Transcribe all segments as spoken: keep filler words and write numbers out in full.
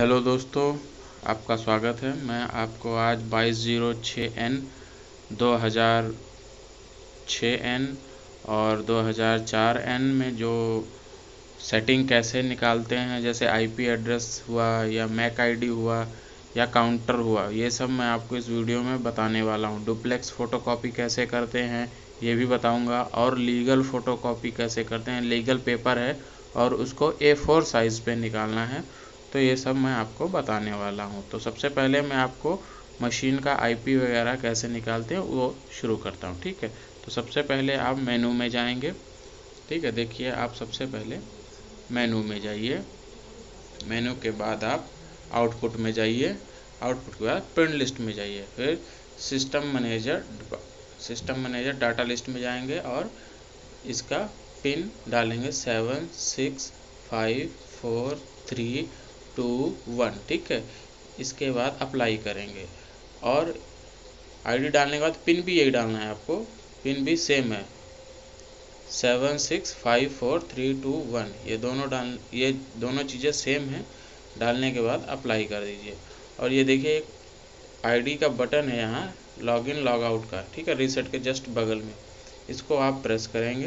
Hello दोस्तों, आपका स्वागत है। मैं आपको आज बाईस जीरो छः एन दो हज़ार छः एन और दो हज़ार चार एन में जो सेटिंग कैसे निकालते हैं, जैसे आईपी एड्रेस हुआ या मैक आईडी हुआ या काउंटर हुआ, ये सब मैं आपको इस वीडियो में बताने वाला हूँ। डुप्लेक्स फ़ोटोकॉपी कैसे करते हैं ये भी बताऊँगा, और लीगल फ़ोटोकॉपी कैसे करते हैं। लीगल पेपर है और उसको ए फोर साइज़ पे निकालना है, तो ये सब मैं आपको बताने वाला हूँ। तो सबसे पहले मैं आपको मशीन का आईपी वगैरह कैसे निकालते हैं वो शुरू करता हूँ, ठीक है। तो सबसे पहले आप मेनू में जाएंगे, ठीक है। देखिए, आप सबसे पहले मेनू में जाइए। मेनू के बाद आप आउटपुट में जाइए। आउटपुट के बाद प्रिंट लिस्ट में जाइए। फिर system manager system manager data list में जाएंगे और इसका पिन डालेंगे seven six five four three two one, ठीक है। इसके बाद अप्लाई करेंगे और आईडी डालने के बाद पिन भी यही डालना है आपको। पिन भी सेम है, seven six five four three two one. ये दोनों डाल ये दोनों चीज़ें सेम हैं। डालने के बाद अप्लाई कर दीजिए। और ये देखिए, एक आईडी का बटन है यहाँ लॉगिन लॉग आउट का, ठीक है, रीसेट के जस्ट बगल में। इसको आप प्रेस करेंगे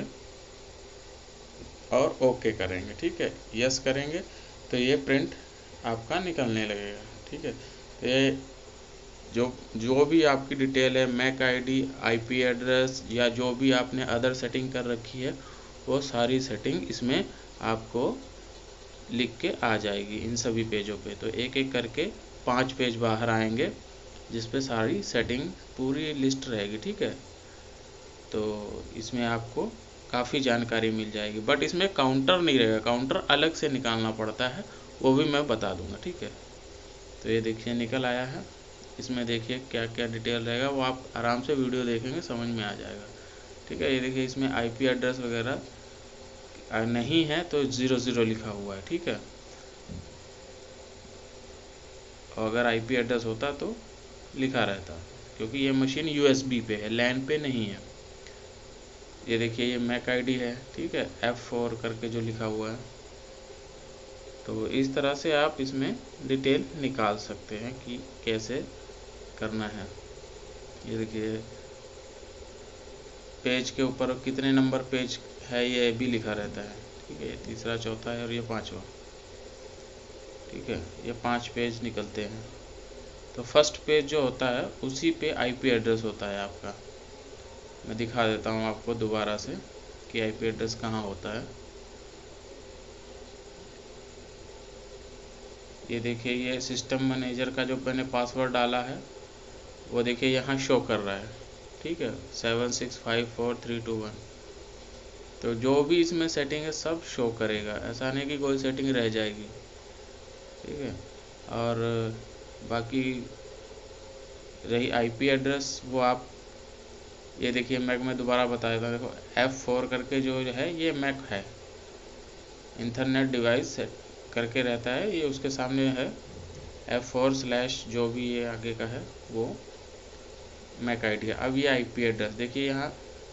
और ओके करेंगे, ठीक है। यस करेंगे तो ये प्रिंट आपका निकलने लगेगा, ठीक है। तो ये जो जो भी आपकी डिटेल है, मैक आईडी, आईपी एड्रेस या जो भी आपने अदर सेटिंग कर रखी है, वो सारी सेटिंग इसमें आपको लिख के आ जाएगी इन सभी पेजों पे। तो एक एक करके पांच पेज बाहर आएंगे जिस पे सारी सेटिंग पूरी लिस्ट रहेगी, ठीक है। तो इसमें आपको काफ़ी जानकारी मिल जाएगी, बट इसमें काउंटर नहीं रहेगा। काउंटर अलग से निकालना पड़ता है, वो भी मैं बता दूंगा, ठीक है। तो ये देखिए निकल आया है। इसमें देखिए क्या क्या डिटेल रहेगा, वो आप आराम से वीडियो देखेंगे समझ में आ जाएगा, ठीक है। ये देखिए, इसमें आईपी एड्रेस वगैरह नहीं है तो ज़ीरो ज़ीरो लिखा हुआ है, ठीक है। और अगर आईपी एड्रेस होता तो लिखा रहता, क्योंकि ये मशीन यूएसबी पे है, लैन पे नहीं है। ये देखिए, ये मैक आईडी है, ठीक है, एफ फोर करके जो लिखा हुआ है। तो इस तरह से आप इसमें डिटेल निकाल सकते हैं कि कैसे करना है। ये देखिए, पेज के ऊपर कितने नंबर पेज है ये भी लिखा रहता है, ठीक है। तीसरा, चौथा है और ये पांचवा, ठीक है। ये पांच पेज निकलते हैं। तो फर्स्ट पेज जो होता है उसी पे आईपी एड्रेस होता है आपका। मैं दिखा देता हूँ आपको दोबारा से कि आईपी एड्रेस कहाँ होता है। ये देखिए, ये सिस्टम मैनेजर का जो मैंने पासवर्ड डाला है वो देखिए यहाँ शो कर रहा है, ठीक है, seven six five four three two one. तो जो भी इसमें सेटिंग है सब शो करेगा, ऐसा नहीं कि कोई सेटिंग रह जाएगी, ठीक है। और बाकी रही आईपी एड्रेस, वो आप ये देखिए, मैक में दोबारा बता देता हूँ। देखो, एफ फोर करके जो है ये मैक है, इंटरनेट डिवाइस करके रहता है, ये उसके सामने है एफ फोर स्लैश जो भी ये आगे का है वो मैक आईडी है। अब ये आईपी एड्रेस देखिए, यहाँ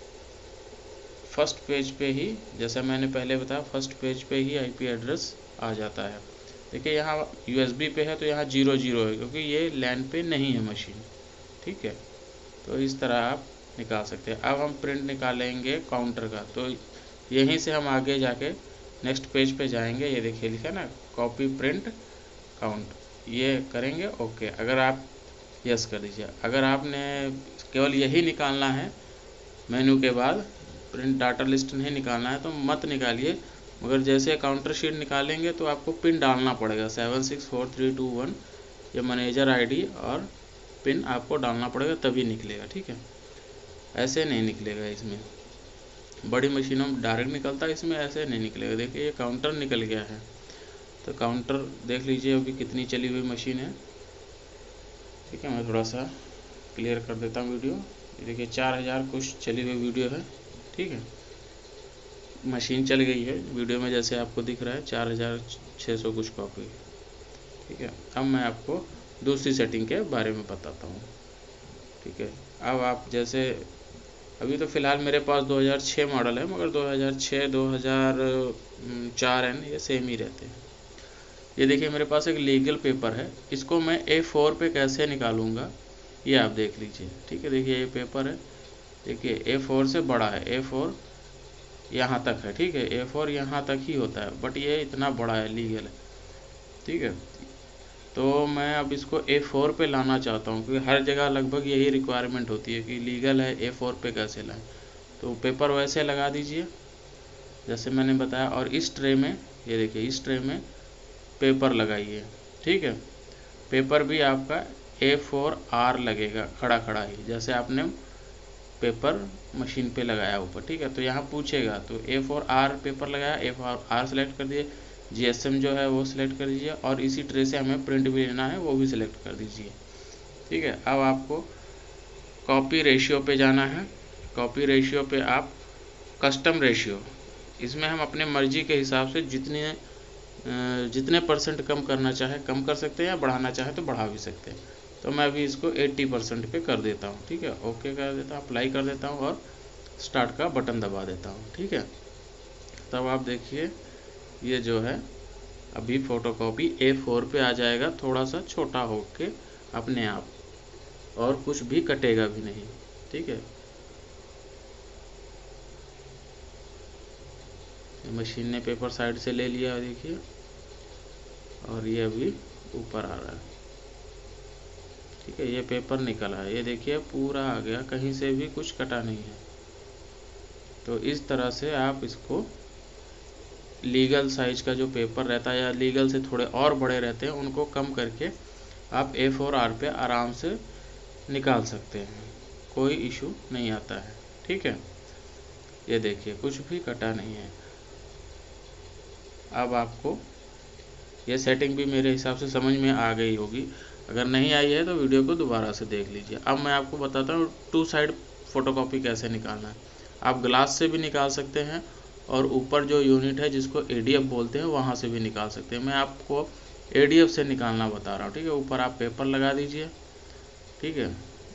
फर्स्ट पेज पे ही, जैसा मैंने पहले बताया, फर्स्ट पेज पे ही आईपी एड्रेस आ जाता है। देखिए, यहाँ यूएसबी पे है तो यहाँ जीरो जीरो है, क्योंकि ये लैन पे नहीं है मशीन, ठीक है। तो इस तरह आप निकाल सकते हैं। अब हम प्रिंट निकालेंगे काउंटर का, तो यहीं से हम आगे जाके नेक्स्ट पेज पे जाएंगे। ये देखिए लिखा है ना, कॉपी प्रिंट काउंट, ये करेंगे ओके। अगर आप यस कर दीजिए। अगर आपने केवल यही निकालना है, मेनू के बाद प्रिंट डाटा लिस्ट नहीं निकालना है तो मत निकालिए, मगर जैसे काउंटर शीट निकालेंगे तो आपको पिन डालना पड़ेगा, seven six four three two one, ये मैनेजर आईडी और पिन आपको डालना पड़ेगा, तभी निकलेगा, ठीक है। ऐसे नहीं निकलेगा, इसमें बड़ी मशीनों में डायरेक्ट निकलता है, इसमें ऐसे नहीं निकलेगा। देखिए, ये काउंटर निकल गया है। तो काउंटर देख लीजिए अभी कितनी चली हुई मशीन है, ठीक है। मैं थोड़ा सा क्लियर कर देता हूँ वीडियो। ये देखिए, चार हज़ार कुछ चली हुई वीडियो है, ठीक है। मशीन चल गई है वीडियो में, जैसे आपको दिख रहा है चार हज़ार छः सौ कुछ कॉपी, ठीक है। अब मैं आपको दूसरी सेटिंग के बारे में बताता हूँ, ठीक है। अब आप जैसे, अभी तो फ़िलहाल मेरे पास दो हज़ार छः मॉडल है, मगर दो हज़ार छः दो हज़ार चार एन ये सेम ही रहते हैं। ये देखिए मेरे पास एक लीगल पेपर है, इसको मैं ए फोर पे कैसे निकालूंगा ये आप देख लीजिए। ठीक है, देखिए ये पेपर है, देखिए ए फोर से बड़ा है, ए फोर यहाँ तक है। ठीक है, ए फोर यहाँ तक ही होता है, बट ये इतना बड़ा है, लीगल है। ठीक है, तो मैं अब इसको ए फोर पे लाना चाहता हूँ, क्योंकि हर जगह लगभग यही रिक्वायरमेंट होती है कि लीगल है, ए फोर पे कैसे लाएं। तो पेपर वैसे लगा दीजिए जैसे मैंने बताया, और इस ट्रे में, ये देखिए इस ट्रे में पेपर लगाइए। ठीक है, पेपर भी आपका ए फोर आर लगेगा, खड़ा खड़ा ही, जैसे आपने पेपर मशीन पे लगाया ऊपर। ठीक है, तो यहाँ पूछेगा तो ए फोर आर पेपर लगाया, ए फोर आर सेलेक्ट कर दिए, जीएसएम जो है वो सिलेक्ट कर दीजिए, और इसी ट्रे से हमें प्रिंट भी लेना है वो भी सिलेक्ट कर दीजिए। ठीक है, अब आपको कॉपी रेशियो पे जाना है। कॉपी रेशियो पे आप कस्टम रेशियो, इसमें हम अपने मर्जी के हिसाब से जितने जितने परसेंट कम करना चाहे कम कर सकते हैं, या बढ़ाना चाहे तो बढ़ा भी सकते हैं। तो मैं अभी इसको अस्सी परसेंट पे कर देता हूँ। ठीक है, ओके कर देता हूँ, अप्लाई कर देता हूँ और स्टार्ट का बटन दबा देता हूँ। ठीक है, तब आप देखिए ये जो है अभी फोटोकॉपी ए फोर पे आ जाएगा, थोड़ा सा छोटा होके अपने आप, और कुछ भी कटेगा भी नहीं। ठीक है, मशीन ने पेपर साइड से ले लिया, देखिए, और ये अभी ऊपर आ रहा है। ठीक है, ये पेपर निकला है, ये देखिए पूरा आ गया, कहीं से भी कुछ कटा नहीं है। तो इस तरह से आप इसको लीगल साइज का जो पेपर रहता है, या लीगल से थोड़े और बड़े रहते हैं, उनको कम करके आप ए फोर आर पे आराम से निकाल सकते हैं, कोई इशू नहीं आता है। ठीक है, ये देखिए कुछ भी कटा नहीं है। अब आपको ये सेटिंग भी मेरे हिसाब से समझ में आ गई होगी, अगर नहीं आई है तो वीडियो को दोबारा से देख लीजिए। अब मैं आपको बताता हूँ टू साइड फोटोकॉपी कैसे निकालना है। आप ग्लास से भी निकाल सकते हैं, और ऊपर जो यूनिट है जिसको एडीएफ बोलते हैं वहाँ से भी निकाल सकते हैं। मैं आपको एडीएफ से निकालना बता रहा हूँ। ठीक है, ऊपर आप पेपर लगा दीजिए। ठीक है,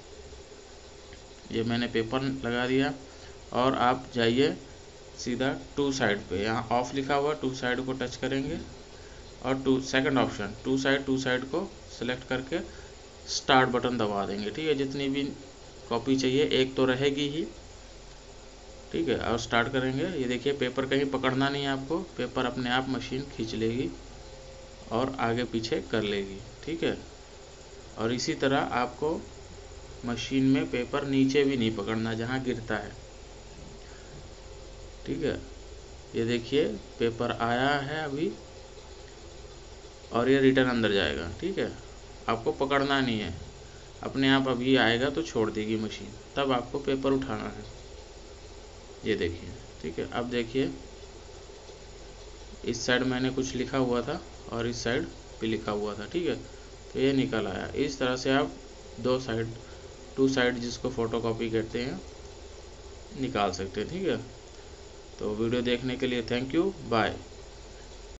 ये मैंने पेपर लगा दिया, और आप जाइए सीधा टू साइड पे, यहाँ ऑफ लिखा हुआ, टू साइड को टच करेंगे, और to second option two side to side को सिलेक्ट करके स्टार्ट बटन दबा देंगे। ठीक है, जितनी भी कॉपी चाहिए, एक तो रहेगी ही। ठीक है, और स्टार्ट करेंगे। ये देखिए पेपर कहीं पकड़ना नहीं है आपको, पेपर अपने आप मशीन खींच लेगी और आगे पीछे कर लेगी। ठीक है, और इसी तरह आपको मशीन में पेपर नीचे भी नहीं पकड़ना जहाँ गिरता है। ठीक है, ये देखिए पेपर आया है अभी, और ये रिटर्न अंदर जाएगा। ठीक है, आपको पकड़ना नहीं है, अपने आप अभी आएगा तो छोड़ देगी मशीन, तब आपको पेपर उठाना है। ये देखिए। ठीक है, अब देखिए इस साइड मैंने कुछ लिखा हुआ था और इस साइड पे लिखा हुआ था। ठीक है, तो ये निकल आया। इस तरह से आप दो साइड टू साइड जिसको फोटोकॉपी कहते हैं निकाल सकते हैं। ठीक है, तो वीडियो देखने के लिए थैंक यू, बाय।